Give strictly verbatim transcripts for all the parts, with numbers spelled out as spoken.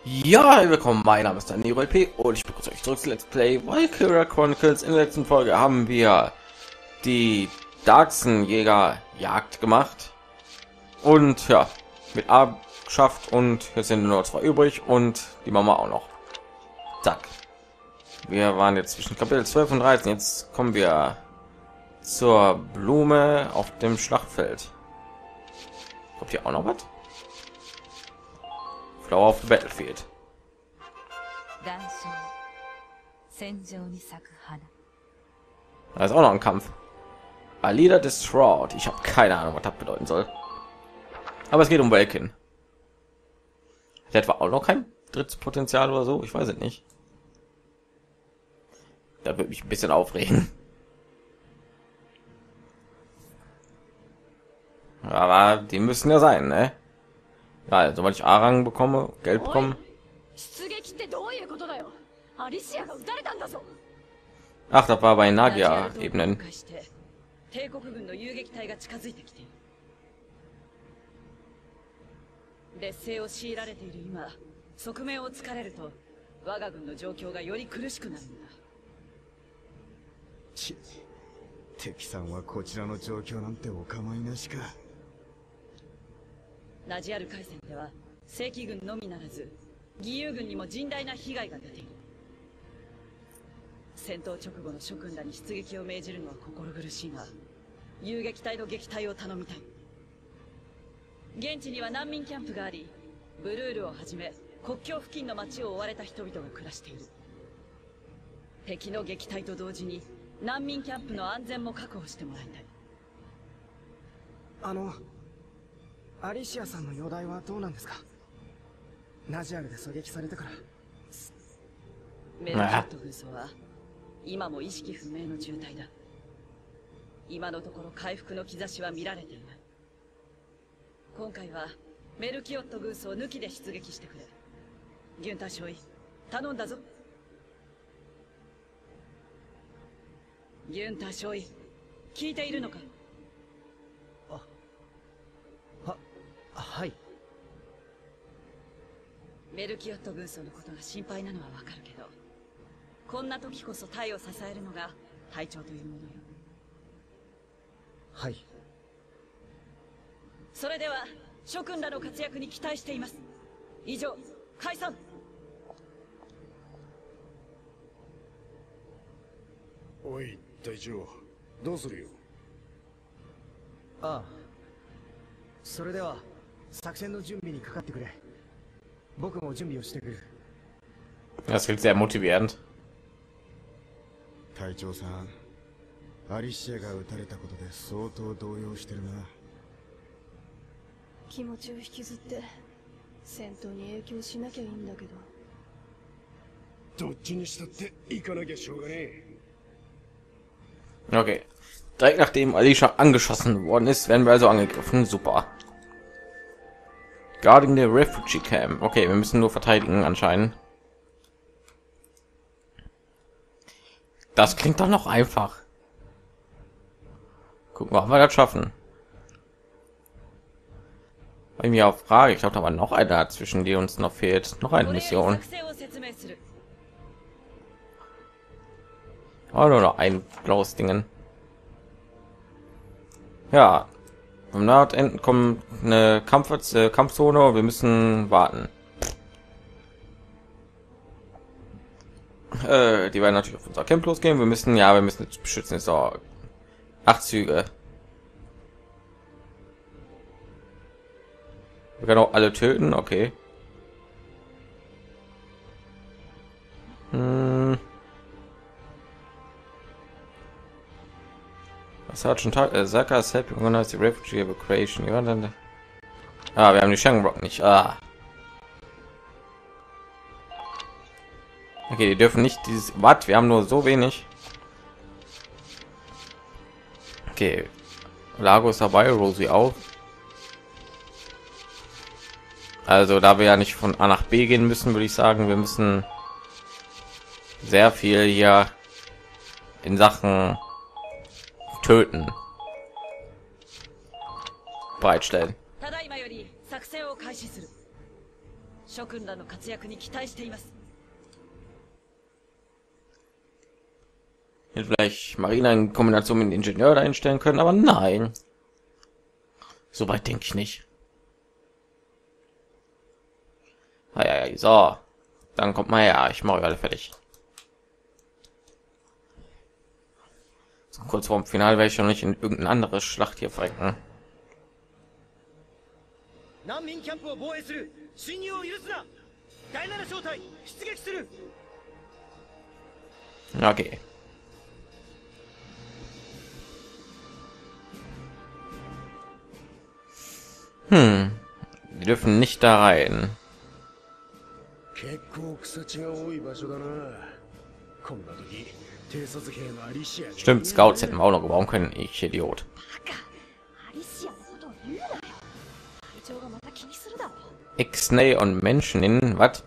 Ja, willkommen, mein Name ist Daniel P. und ich begrüße euch zurück zu Let's Play Valkyria Chronicles. In der letzten Folge haben wir die Darksen-Jäger Jagd gemacht und ja, mit A geschafft und jetzt sind nur noch zwei übrig und die machen wir auch noch. Zack. Wir waren jetzt zwischen Kapitel zwölf und dreizehn, jetzt kommen wir zur Blume auf dem Schlachtfeld. Kommt hier auch noch was? Flower of the Battlefield. Da ist auch noch ein Kampf. Alida Distraught. Ich habe keine Ahnung, was das bedeuten soll. Aber es geht um Welkin. Der hat auch noch kein drittes Potenzial oder so. Ich weiß es nicht. Da würde mich ein bisschen aufregen. Aber die müssen ja sein, ne? Ja, also, sobald ich A-Rang bekomme, Geld bekomme. Ach, das war bei Nagia-Ebenen. 帝国軍の遊撃隊が近づいてきている。劣勢を強いられている今、側面を突かれると我が軍の状況がより苦しくなるんだ。 ち、敵さんはこちらの状況なんてお構いなしか。 ナジアル海戦では正規軍のみならず義勇軍にも甚大な被害が出ている。戦闘直後の諸君らに出撃を命じるのは心苦しいが、遊撃隊の撃退を頼みたい。現地には難民キャンプがあり、ブルールをはじめ国境付近の町を追われた人々が暮らしている。敵の撃退と同時に難民キャンプの安全も確保してもらいたい。 あのアリシアさんの容体はどうなんですか？ナジアルで狙撃されてから。 メルキット軍曹は今も意識不明の重体だ。今のところ回復の兆しは見られていない。今回はメルキオット軍曹抜きで出撃してくれ。ギュンター少尉、頼んだぞ。ギュンター少尉、聞いているのか？ あ、は、はい。 メルキオット軍曹のことが心配なのはわかるけど、こんな時こそ隊を支えるのが隊長というものよ。 はい。 それでは諸君らの活躍に期待しています。以上、解散。 おい、隊長、どうするよ。 ああ。それでは作戦の準備にかかってくれ。僕も準備をしてくる。 Das klingt sehr motivierend. 隊長さん、アリシアが撃たれたことで相当動揺してるな。 気持ちを引きずって戦闘に影響しなきゃいいんだけど。 どっちにしたって行かなきゃしょうがねえ。 Okay. Direkt nachdem Alicia angeschossen worden ist, werden wir also angegriffen. Super. Guarding the Refugee Camp. Okay, wir müssen nur verteidigen anscheinend. Das klingt doch noch einfach. Gucken wir, ob wir das schaffen. Bei mir auf Frage, ich glaube, da war noch einer dazwischen, die uns noch fehlt. Noch eine Mission. Oh, nur noch ein blaues Dingen. Ja, vom Nordenden kommt eine Kampf äh, Kampfzone. Wir müssen warten. Äh, die werden natürlich auf unser Camp losgehen. Wir müssen, ja, wir müssen jetzt beschützen. Ist auch acht Züge. Wir können auch alle töten. Okay. Hm. Sergeant äh, Saka is helping organize the refugee evacuation. Ja, dann. Ah, wir haben die Shangrock nicht. Ah. Okay, die dürfen nicht dieses. Was? Wir haben nur so wenig. Okay. Lago ist dabei, Rosie auch. Also, da wir ja nicht von A nach B gehen müssen, würde ich sagen, wir müssen sehr viel hier in Sachen töten bereitstellen. 諸君らの活躍に期待しています。 Hätte vielleicht Marina in Kombination mit dem Ingenieur einstellen können, aber nein. Soweit denke ich nicht. Ah, ja, ja, so. Dann kommt mal her, ich mache alle fertig. So, kurz vorm Finale werde ich schon nicht in irgendeine andere Schlacht hier verrecken. Okay. Hm, wir dürfen nicht da rein. Stimmt, Scouts hätten wir auch noch gebrauchen können. Ich Idiot. X-Nay und Menschen in was?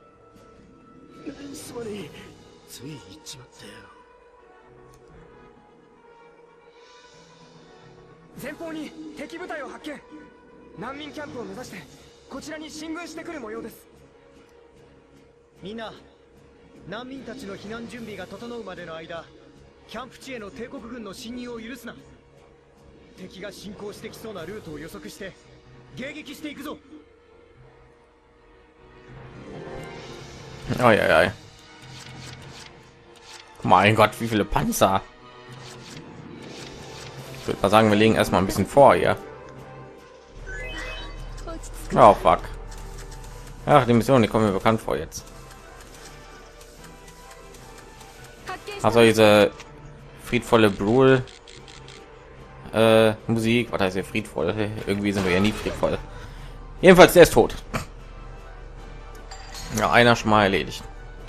前方に敵部隊を発見。難民キャンプを目指してこちらに進軍してくる模様です。 みんな、難民たちの避難準備が整うまでの間、キャンプ地への帝国軍の侵入を許すな。敵が侵攻してきそうなルートを予測して迎撃していくぞ。 Oh ja, ja. Mein Gott, wie viele Panzer! Ich würde mal sagen, wir legen erstmal ein bisschen vor hier. Oh fuck. Ach, die Mission, die kommen mir bekannt vor jetzt. Also diese friedvolle Brule äh, Musik, was heißt hier friedvoll? Irgendwie sind wir ja nie friedvoll. Jedenfalls, der ist tot. Ja, einer schon mal erledigt.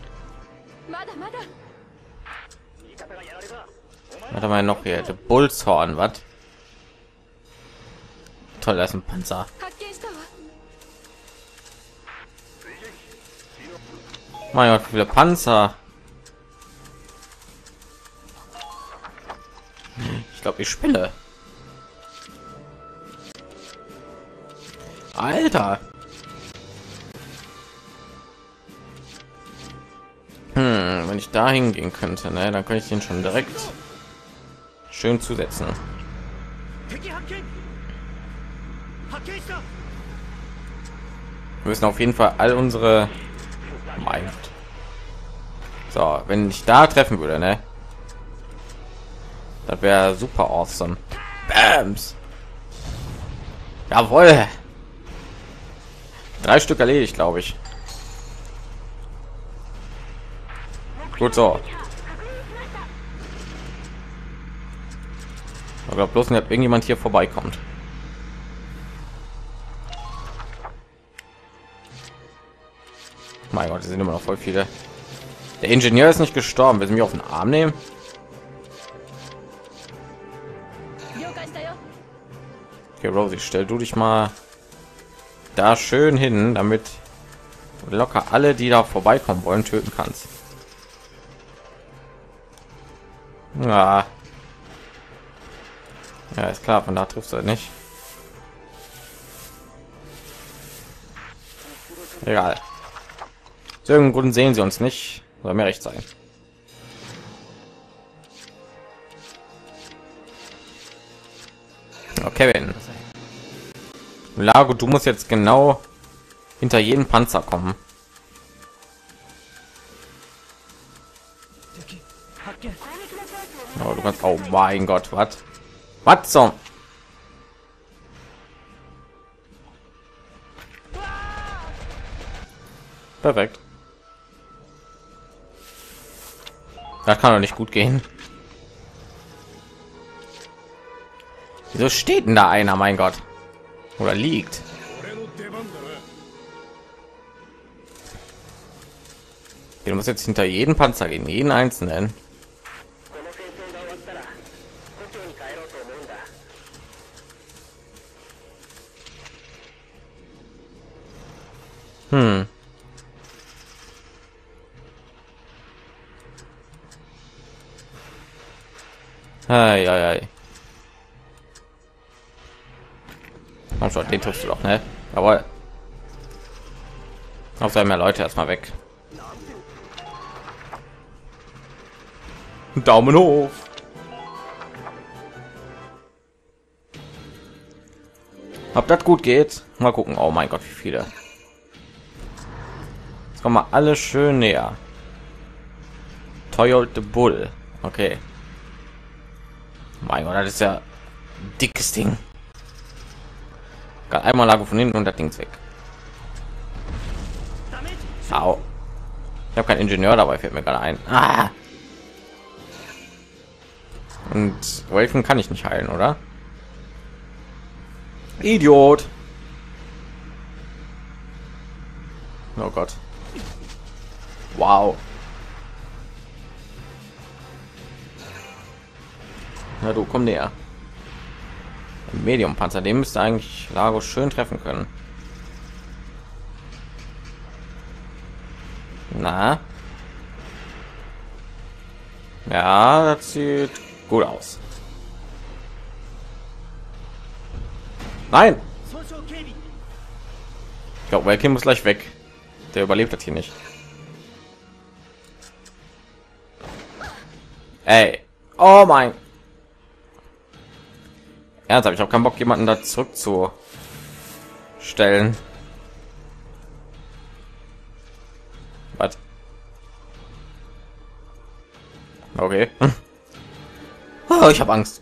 Was haben wir noch hier? Der Bullshorn, was? Toll, das ist ein Panzer. Mein Gott, wie viele Panzer! Ich glaube, ich spinne. Alter! Hm, wenn ich da hingehen könnte, ne, dann könnte ich den schon direkt schön zusetzen. Wir müssen auf jeden Fall all unsere mein. So, wenn ich da treffen würde, ne, das wäre super awesome. Bams. Jawohl. Drei Stück erledigt, glaube ich. Gut so. Ich glaube bloß nicht, ob irgendjemand hier vorbeikommt. Mein Gott, die sind immer noch voll viele. Der Ingenieur ist nicht gestorben. Will sie mich auf den Arm nehmen? Okay, Rosie, stell du dich mal da schön hin, damit du locker alle, die da vorbeikommen wollen, töten kannst. Ja, ja, ist klar, von da triffst du halt nicht. Egal. Aus irgendeinem Grund sehen sie uns nicht. Soll mir recht sein. Okay, Kevin. Lago, du musst jetzt genau hinter jedem Panzer kommen. Oh, du kannst. Oh mein Gott, was? Was so? Perfekt. Das kann doch nicht gut gehen. Wieso steht denn da einer, mein Gott? Oder liegt? Du musst jetzt hinter jeden Panzer gehen, jeden einzelnen. Hm. Ei, ei, ei. Komm schon, den triffst du doch, ne? Jawohl. Auch sei mehr Leute erstmal weg. Daumen hoch. Ob das gut geht? Mal gucken. Oh mein Gott, wie viele. Jetzt kommen wir alle schön näher. Toyota Bull. Okay. Mein Gott, das ist ja ein dickes Ding. Gerade einmal lag von hinten und das Ding ist weg. Au. Ich habe keinen Ingenieur dabei, fällt mir gerade ein. Ah. Und Raven kann ich nicht heilen, oder? Idiot. Oh Gott. Wow. Na du, komm näher. Medium Panzer, dem müsste eigentlich Lago schön treffen können. Na? Ja, das sieht gut aus. Nein! Ich glaube, Welkin muss gleich weg. Der überlebt das hier nicht. Ey. Oh mein. Ernsthaft, ich habe keinen Bock, jemanden da zurückzustellen. Was? Okay. Oh, ich habe Angst.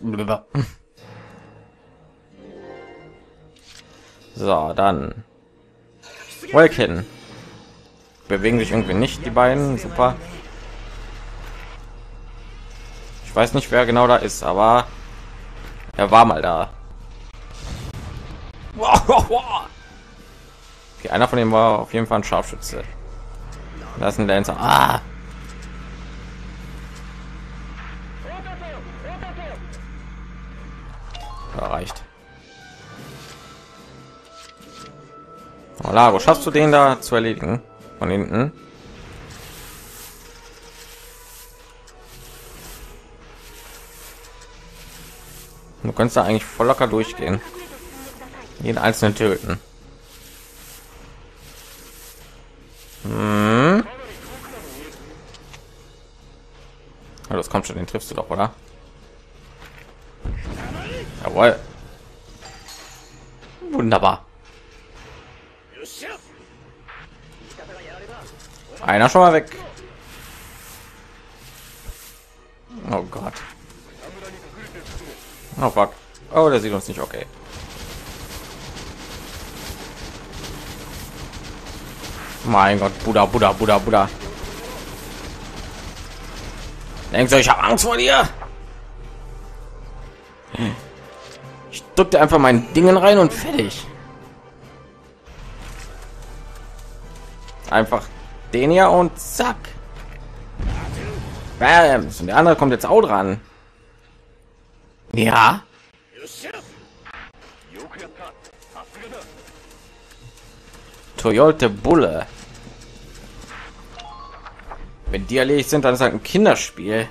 So, dann. Welkin. Bewegen sich irgendwie nicht, die beiden. Super. Ich weiß nicht, wer genau da ist, aber er war mal da. Okay, einer von dem war auf jeden Fall ein Scharfschütze. Das ist ein Lancer. Ah! Ja, reicht. Oh, Lago, schaffst du den da zu erledigen? Von hinten? Du kannst da eigentlich voll locker durchgehen. Jeden einzelnen töten. Hm. Oh, das kommt schon, den triffst du doch, oder? Jawohl. Wunderbar. Einer schon mal weg. Oh Gott. Oh fuck. Oh, der sieht uns nicht. Okay. Mein Gott, Buddha, Buddha, Buddha, Buddha. Denkst du, ich habe Angst vor dir? Ich drückte einfach mein Dingen rein und fertig. Einfach den hier und zack. Bams. Und der andere kommt jetzt auch dran. Ja. Toyota Bulle. Wenn die erledigt sind, dann ist halt ein Kinderspiel.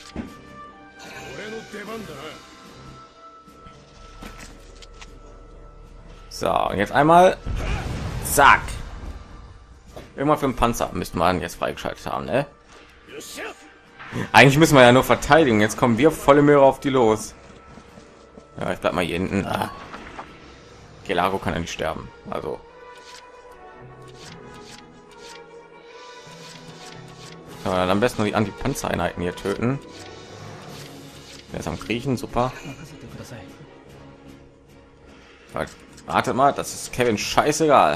So, und jetzt einmal zack. Immer für den Panzer müssten wir jetzt freigeschaltet haben, ne? Eigentlich müssen wir ja nur verteidigen. Jetzt kommen wir volle Möhre auf die los. Ja, ich bleib mal hier hinten. Ah. Gelago kann ja nicht sterben. Also. Ja, dann am besten nur die Anti-Panzereinheiten hier töten. Der ist am Kriechen, super. Wartet mal, das ist Kevin scheißegal.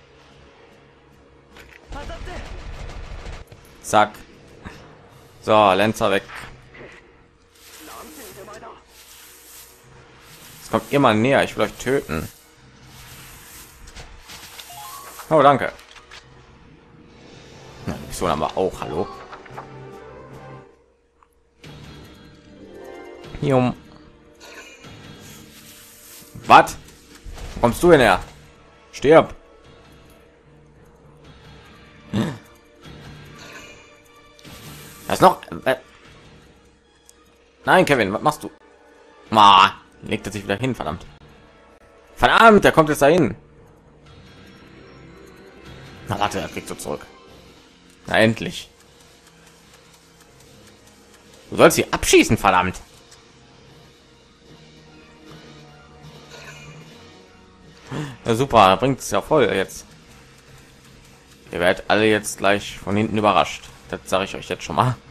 Zack. So, Lancer weg. Es kommt immer näher, ich will euch töten. Oh, danke. So haben wir auch, hallo. Hier. Was? Kommst du denn her? Stirb. Das noch. Äh. Nein, Kevin, was machst du? Ma, legt er sich wieder hin, verdammt. Verdammt, der kommt jetzt dahin. Na warte, er kriegt so zurück. Na endlich. Du sollst sie abschießen, verdammt. Ja, super, bringt es ja voll jetzt. Ihr werdet alle jetzt gleich von hinten überrascht. Das sage ich euch jetzt schon mal.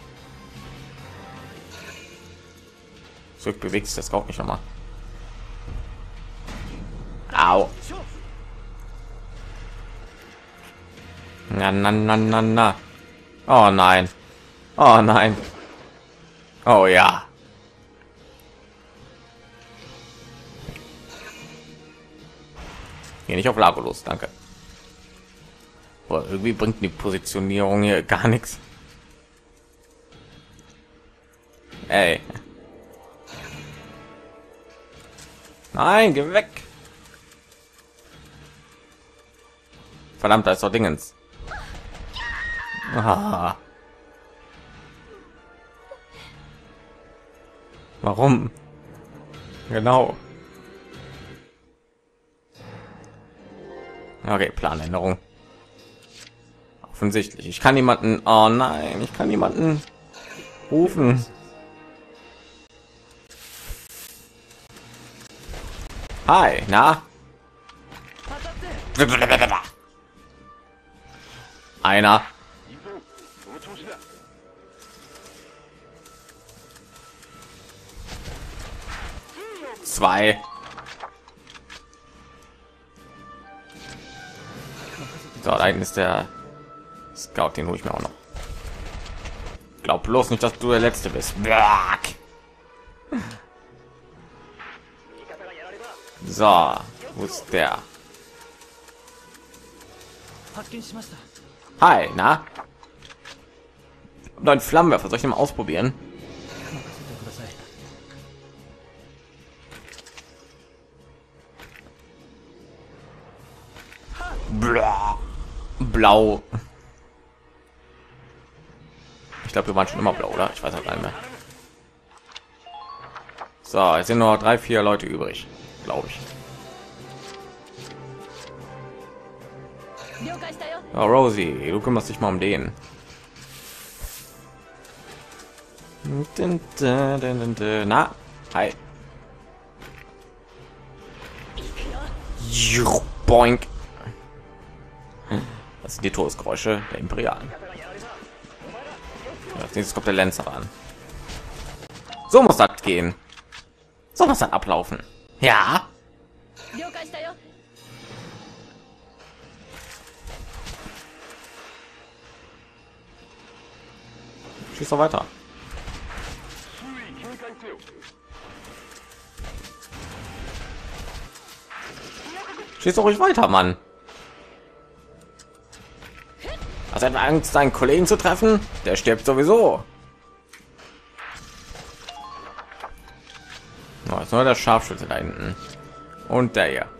Zurück bewegt sich das auch nicht nochmal. Au. Na, na, na, na, na. Oh nein. Oh nein. Oh ja. Hier nicht auf Lago los, danke. Boah, irgendwie bringt die Positionierung hier gar nichts. Ey. Nein, geh weg. Verdammt, da ist doch Dingens. Ah. Warum? Genau. Okay, Planänderung. Offensichtlich. Ich kann niemanden. Oh nein, ich kann niemanden rufen. Hi, na? Einer. Zwei. So, da hinten ist der Scout, den hole ich mir auch noch. Glaub bloß nicht, dass du der Letzte bist. So, wo ist der? Hi, na? Neuen Flammenwerfer, soll ich den mal ausprobieren? Blah. Blau. Ich glaube, wir waren schon immer blau, oder? Ich weiß auch gar nicht mehr. So, jetzt sind nur drei, vier Leute übrig, glaube ich. Oh, Rosie, du kümmerst dich mal um den. Na, hi. Boink. Das sind die Todesgeräusche der Imperialen. Als nächstes kommt der Lancer an. So muss das gehen. So muss das ablaufen. Ja. Schieß doch weiter. Schieß doch ruhig weiter, Mann. Hast du Angst, deinen Kollegen zu treffen? Der stirbt sowieso. Oh, ist nur der Scharfschütze da hinten. Und der hier.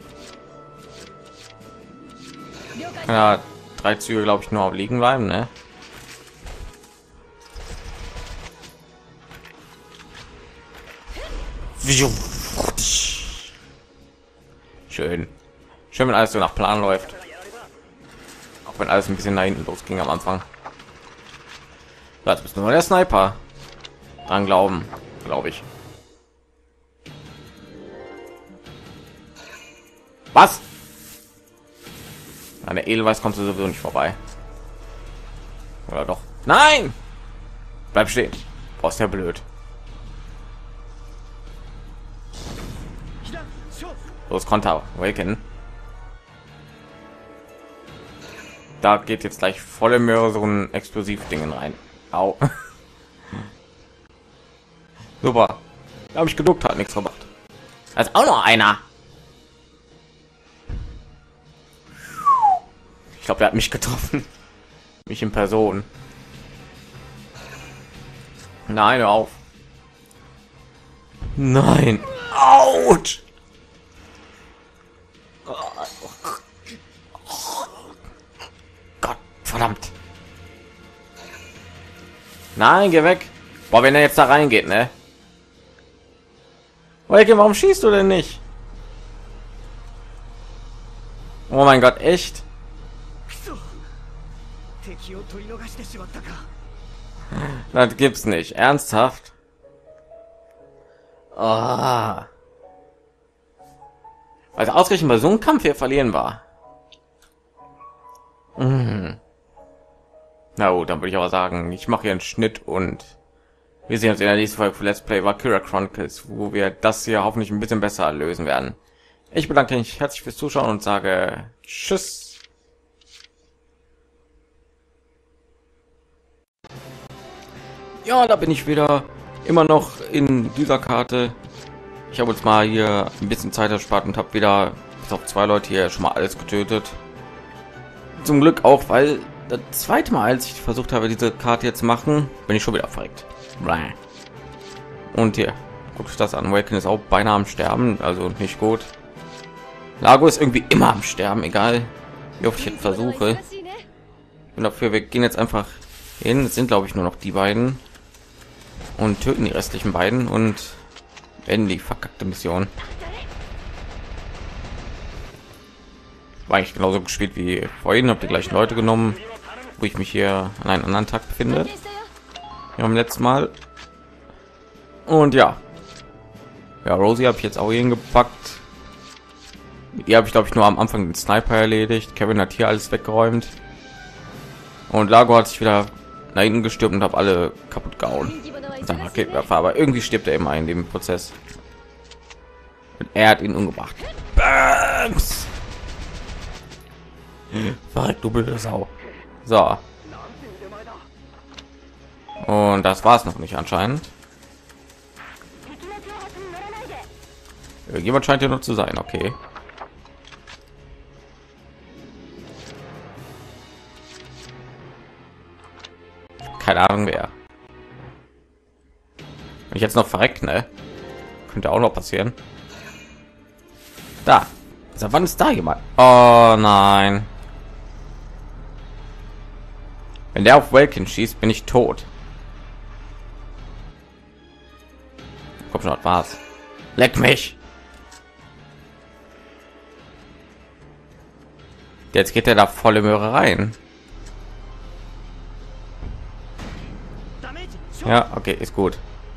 Ja, drei Züge, glaube ich, nur auf liegen bleiben, ne? Schön. Schön, wenn alles so nach Plan läuft. Auch wenn alles ein bisschen nach hinten losging am Anfang. Jetzt bist du nur der Sniper. Dran glauben, glaube ich. Was? An der Edelweiß kommst du sowieso nicht vorbei. Oder doch? Nein! Bleib stehen. Brauchst ja blöd. Los, Konter. Awaken. Da geht jetzt gleich volle Möhre so ein Explosiv-Dingen rein. Au. Super. Da habe ich geduckt, hat nichts gemacht. Da ist auch noch einer. Ich glaube, er hat mich getroffen. Mich in Person. Nein, hör auf. Nein. Autsch. Gott, verdammt. Nein, geh weg. Boah, wenn er jetzt da reingeht, ne? Wake, warum schießt du denn nicht? Oh mein Gott, echt? 敵を取り逃してしまったか。 Das gibt's nicht. Ernsthaft? Ah. Also ausgerechnet bei so einem Kampf hier verlieren war. Mhm. Na gut, dann würde ich aber sagen, ich mache hier einen Schnitt und wir sehen uns in der nächsten Folge für Let's Play Valkyria Chronicles, wo wir das hier hoffentlich ein bisschen besser lösen werden. Ich bedanke mich herzlich fürs Zuschauen und sage Tschüss. Ja, da bin ich wieder, immer noch in dieser Karte. Ich habe uns mal hier ein bisschen Zeit erspart und habe wieder bis auf zwei Leute hier schon mal alles getötet. Zum Glück auch, weil das zweite Mal, als ich versucht habe, diese Karte jetzt zu machen, bin ich schon wieder verreckt. Und hier, guckt euch das an. Waken ist auch beinahe am Sterben, also nicht gut. Lago ist irgendwie immer am Sterben, egal wie oft ich jetzt versuche. Und dafür, wir gehen jetzt einfach hin. Es sind, glaube ich, nur noch die beiden. Und töten die restlichen beiden und beenden die verkackte Mission. War eigentlich genauso gespielt wie vorhin, habe die gleichen Leute genommen, wo ich mich hier an einem anderen Tag befinde. Ja, beim letzten Mal. Und ja. Ja, Rosie habe ich jetzt auch hingepackt. Mit ihr habe ich, glaube ich, nur am Anfang den Sniper erledigt. Kevin hat hier alles weggeräumt. Und Lago hat sich wieder nach hinten gestürmt und habe alle kaputt gehauen. Sein Raketenwerfer, aber irgendwie stirbt er immer in dem Prozess. Und er hat ihn umgebracht. Bams! Verreckt, du blöde Sau. So. Und das war es noch nicht anscheinend. Irgendjemand scheint ja noch zu sein, okay. Keine Ahnung wer. Wenn ich jetzt noch verreckt, ne? Könnte auch noch passieren. Da. Seit wann ist da jemand? Oh nein. Wenn der auf Welkin schießt, bin ich tot. Komm schon, was war's? Leck mich. Jetzt geht er da volle Möhre rein. Ja, okay, ist gut.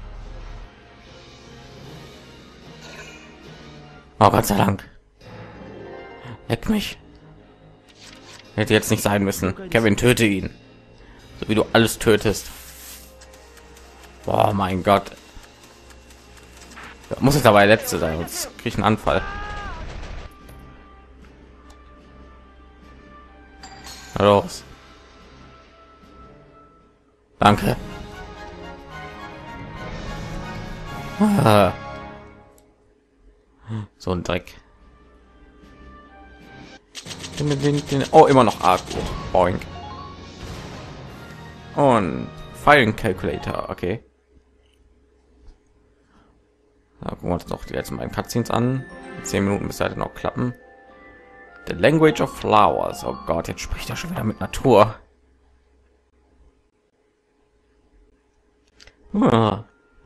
Oh Gott sei Dank. Leck mich. Hätte jetzt nicht sein müssen. Kevin, töte ihn. So wie du alles tötest. Boah, mein Gott. Da muss es dabei letzte sein, sonst krieg ich einen Anfall. Na los. Danke. Ah. So ein Dreck. Oh, immer noch arg. Boing. Und Firing Calculator, okay. Da gucken wir uns noch die letzten beiden Cutscenes an. Zehn Minuten bis heute noch klappen. The Language of Flowers. Oh Gott, jetzt spricht er schon wieder mit Natur. Ah.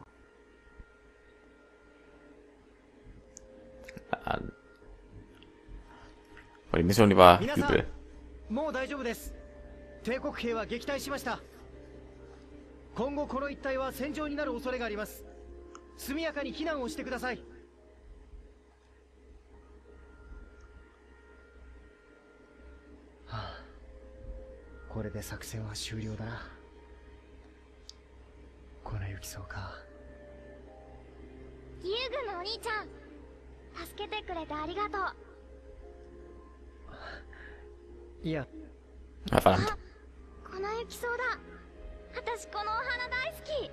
Die Mission, die war übel. もう大丈夫です。帝国兵は撃退しました。今後この一帯は戦場になる恐れがあります。速やかに避難をしてください。はあ、これで作戦は終了だな。粉雪そうか。 遊具のお兄ちゃん、助けてくれてありがとう。 いや、 あ、粉雪そうだ。私このお花大好き。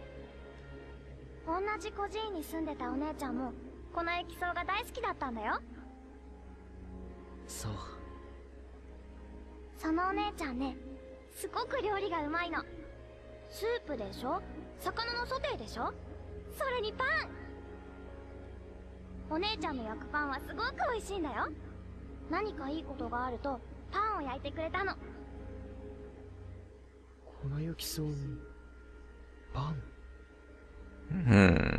同じ孤児院に住んでたお姉ちゃんも粉雪そうが大好きだったんだよ。 そう。 そのお姉ちゃんね、すごく料理がうまいの。スープでしょ、魚のソテーでしょ、それにパン。お姉ちゃんの焼くパンはすごく美味しいんだよ。何かいいことがあるとパンを焼いてくれたの。 粉雪そうにパン。 うん。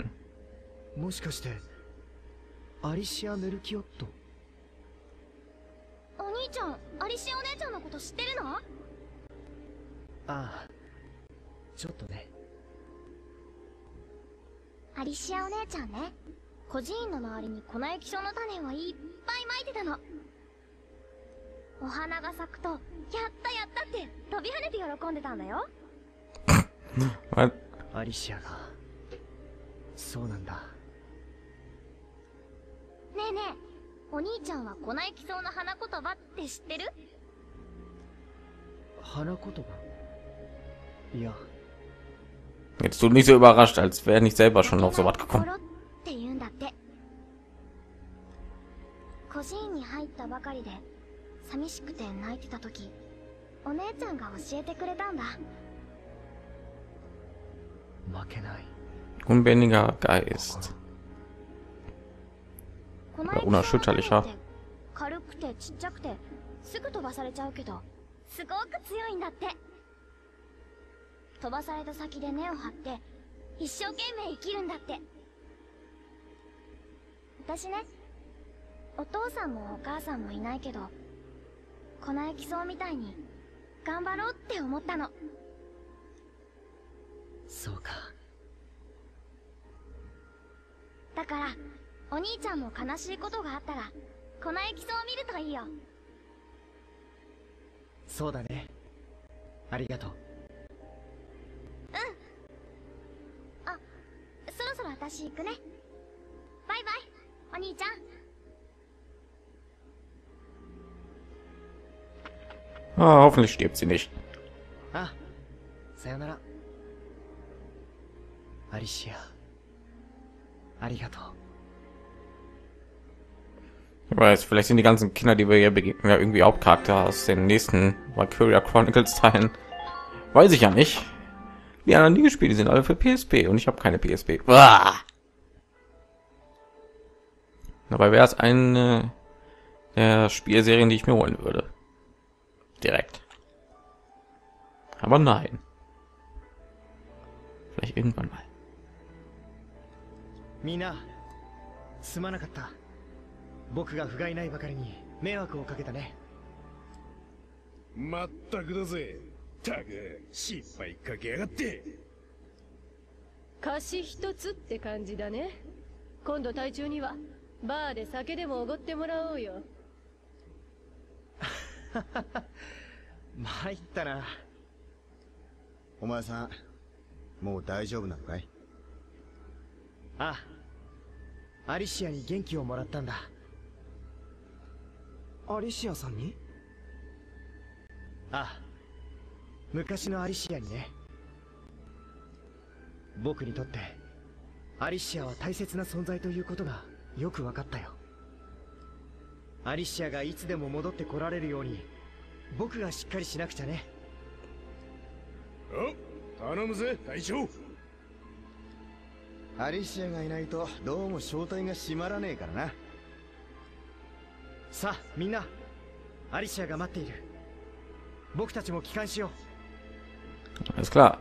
もしかしてアリシア・メルキオット。 お兄ちゃん、アリシアお姉ちゃんのこと知ってるの？ ああ、ちょっとね。 アリシアお姉ちゃんね、孤児院の周りに粉雪草の種をいっぱいまいてたの。お花が咲くと、やったやったって飛び跳ねて喜んでたんだよ。 アリシアが、そうなんだ。 ねえねえ、お兄ちゃんは粉雪草の花言葉って知ってる？ 花言葉？いや。 Jetzt du nicht so überrascht, als wäre nicht selber schon auf so was gekommen. って言うんだって。孤児院に入ったばかりで寂しくて泣いてた時、お姉ちゃんが教えてくれたんだ。 負けない。 Unbändiger Geist. Oder unerschütterlicher. 軽くてちっちゃくてすぐ飛ばされちゃうけど、すごく強いんだって。飛ばされた先で根を張って一生懸命生きるんだって。私ね、お父さんもお母さんもいないけど、粉雪草みたいに頑張ろうって思ったの。 そうか。 だからお兄ちゃんも悲しいことがあったら粉雪草を見るといいよ。 そうだね。ありがとう。 うん。あ、そろそろ私行くね。バイバイ、お兄ちゃん。 Ah, hoffentlich stirbt sie nicht. あ、さよなら。アリシア、ありがとう。 Ich weiß, vielleicht sind die ganzen Kinder, die wir hier begegnen, ja irgendwie Hauptcharakter aus den nächsten Valkyria Chronicles Teilen. Weiß ich ja nicht. Die anderen die gespielt, die sind alle für P S P und ich habe keine P S P. Uah! Dabei wäre es eine der Spielserien, die ich mir holen würde. Direkt. Aber nein. Vielleicht irgendwann mal. みんな、すまなかった。僕が不甲斐ないばかりに迷惑をかけたね。 まったくだぜ。たく失敗かけやがって。 貸し一つって感じだね。今度隊長にはバーで酒でもおごってもらおうよ。 参ったな。 お前さん、もう大丈夫なのかい？ ああ、アリシアに元気をもらったんだ。 アリシアさんに？ ああ、昔のアリシアにね。僕にとってアリシアは大切な存在ということがよく分かったよ。アリシアがいつでも戻ってこられるように僕がしっかりしなくちゃね。 お、頼むぜ隊長。 アリシアがいないとどうも正体が閉まらねえからな。 さあみんな、アリシアが待っている。僕たちも帰還しよう。Alles klar.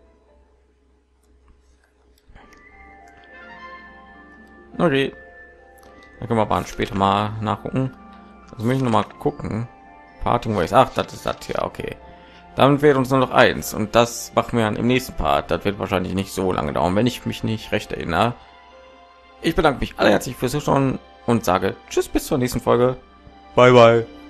Okay. Dann können wir aber später mal nachgucken. Also möchte ich noch mal gucken. Parting Ways. Ach, das ist das hier. Okay. Dann fehlt uns nur noch eins und das machen wir dann im nächsten Part. Das wird wahrscheinlich nicht so lange dauern, wenn ich mich nicht recht erinnere. Ich bedanke mich alle herzlich fürs Zuschauen und sage Tschüss bis zur nächsten Folge. Bye bye.